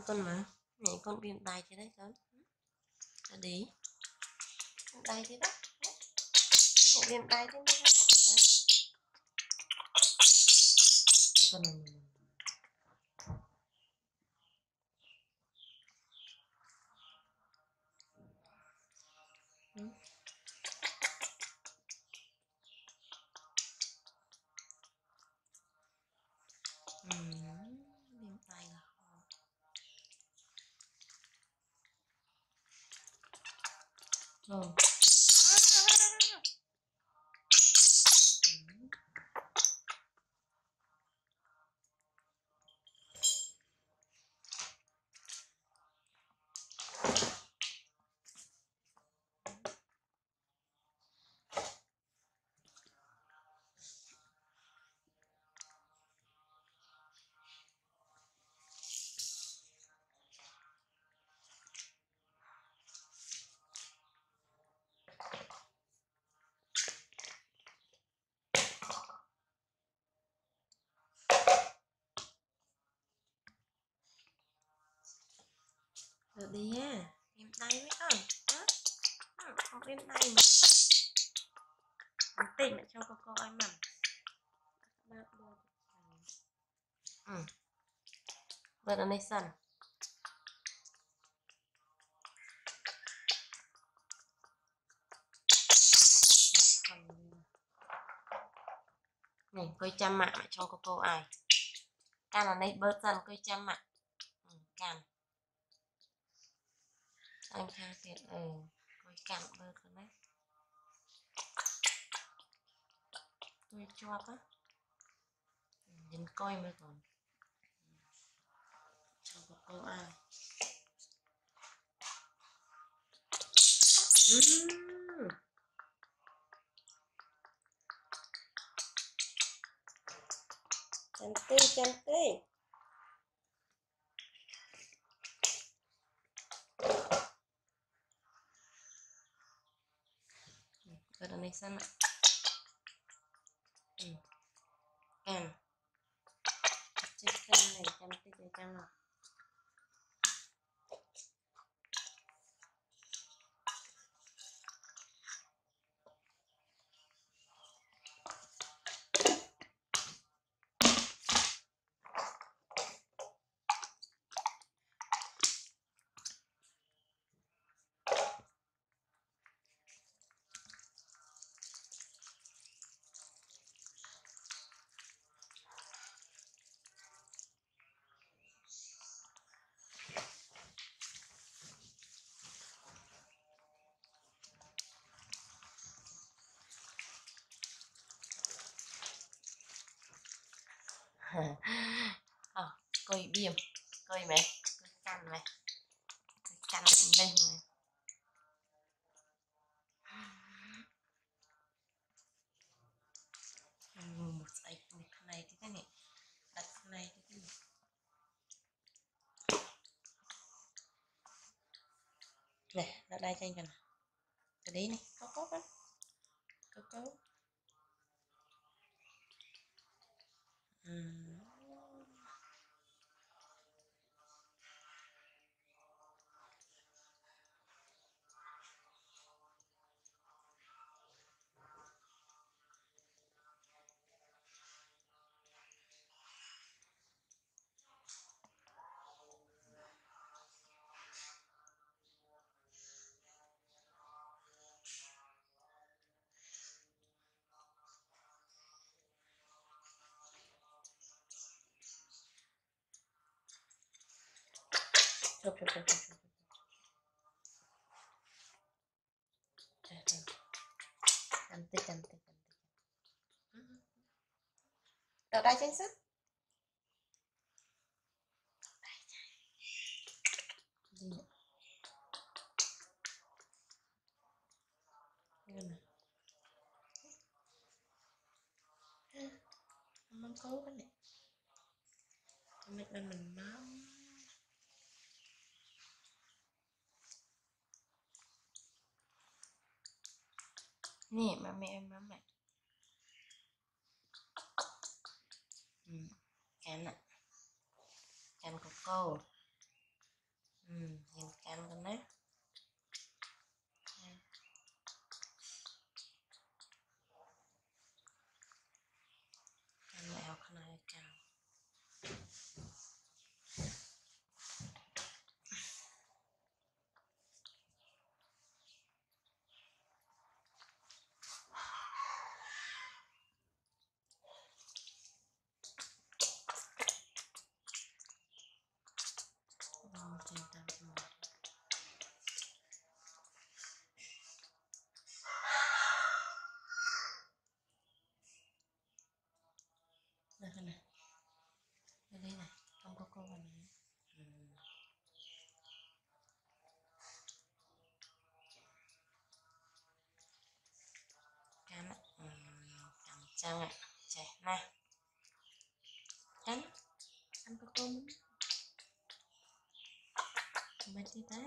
con mà này con viêm tay thế đấy con đi tay thế đó viêm tay thế đấy con này viêm tay rồi được đi nha viêm tay với con không viêm tay mà tin lại cho cô anh mầm bớt ở đây sân này coi chăm mạng cho cô ai can là đây bớt dần coi chăm mạng can anh tha thiệt coi can bớt rồi đấy tôi cho á nhìn coi mới còn cho cô ai cantik bớt ở đây sân ạ can chiếc can này cantik với can nào coi biếm coi mày coi căn mày coi căn lên mày một sợi này thế này đặt này thế này này đặt đây cho anh cần cái đấy này có á có chụp cantik ở đây trên sức mắm cố cái này mình mắm nè mà mẹ can ạ can của cô nhìn cam con nè. Cam mèo con này cam. Trên tam một. Đây cái này. Đây này, không có cô vào này. Cam ạ. Cam trăng ạ. Chạy nè. Ăn có cơm. Mấy tí tay.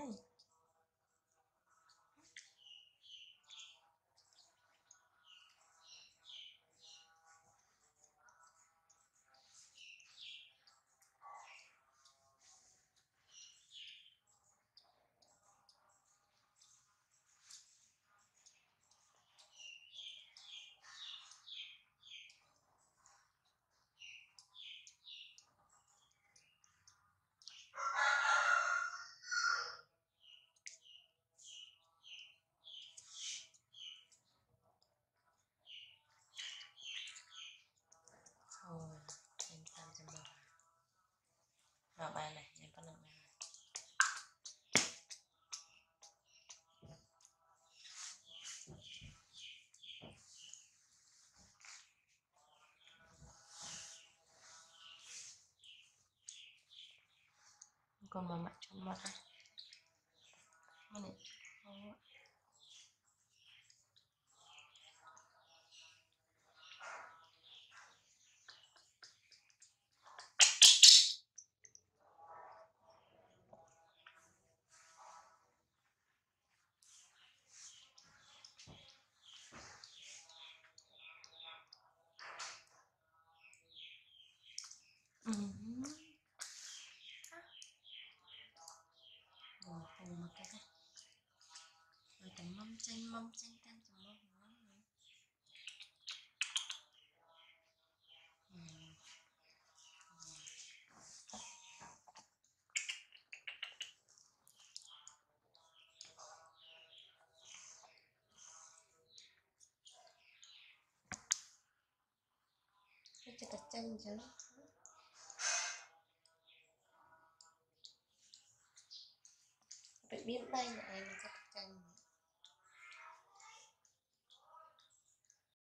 Rồi, trên tam một. Rồi bài này, em có lần này. Con mà mặt trong mặt này. Mà này. Một cái này. Rồi tầm mâm chanh tam tầm mâm. Cho cả chanh chứ. Phải biết đây là em